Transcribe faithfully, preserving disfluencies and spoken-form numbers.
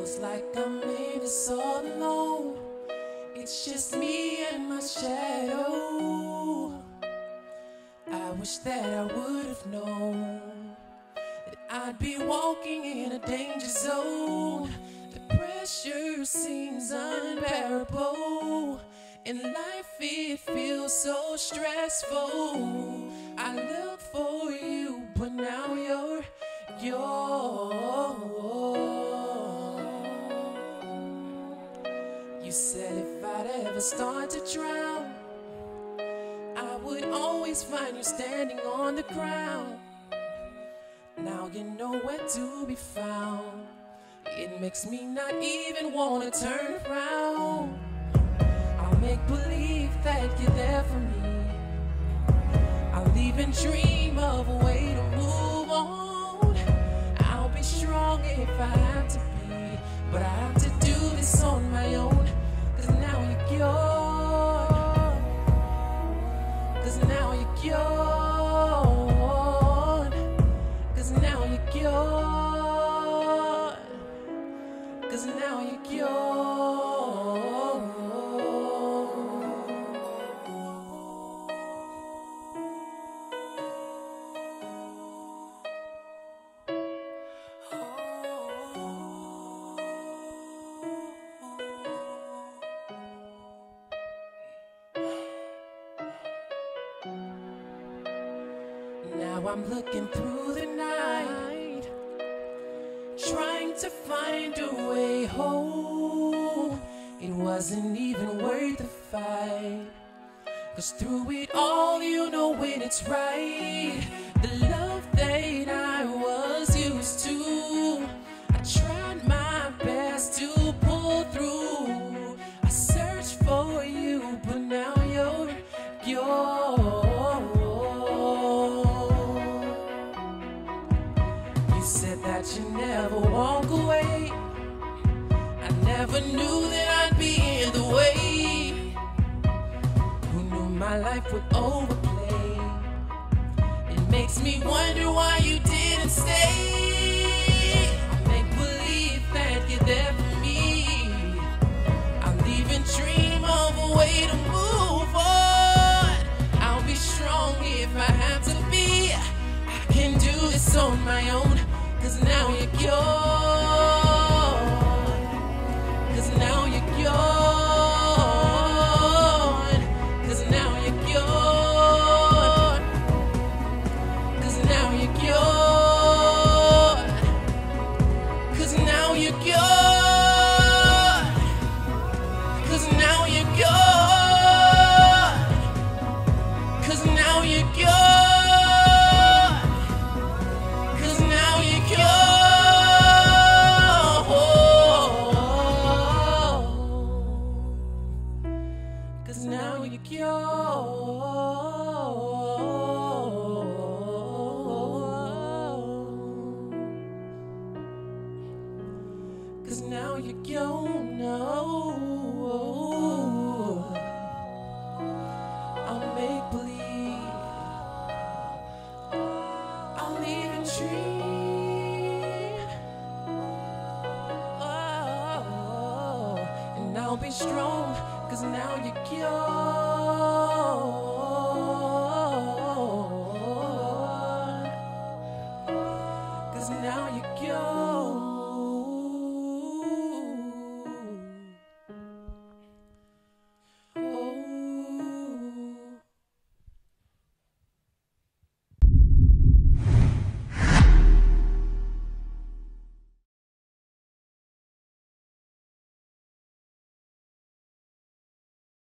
Feels like I'm in this all alone. It's just me and my shadow. I wish that I would have known that I'd be walking in a danger zone. The pressure seems unbearable. In life it feels so stressful. I look for you, but now you're gone. You said if I'd ever start to drown, I would always find you standing on the ground. Now you're nowhere to be found. It makes me not even wanna turn around. I'll make believe that you're there for me. I'll even dream of a way to move on. I'll be strong if I have to be, but I have to do this on my own. Cause now you're gone. Cause now you're gone. Cause now you're gone. Cause now you're gone. Now I'm looking through the night, trying to find a way home. It wasn't even worth the fight, cause through it all you know when it's right. The love that I was used to, I tried my best to pull through. I searched for you, but now you're gone. You said that you never walk away. I never knew that I'd be in the way. Who knew my life would overplay? It makes me wonder why you didn't stay. I make believe that you're there for me. I'll even dream of a way to move on. I'll be strong if I have to be. I can do this on my own. Cause now you're gone. Cause now you're gone. Cause now you're gone. Cause now you're gone. Cause now you're gone. Cause now you're gone. Cause now you're gone. Cause now you're gone. Cause now you're gone. No, I'll make believe. I'll even dream. Oh, and I'll be strong. Cause now you're gone.